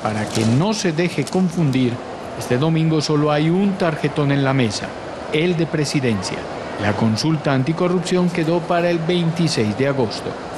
para que no se deje confundir, este domingo solo hay un tarjetón en la mesa, el de presidencia. La consulta anticorrupción quedó para el 26 de agosto.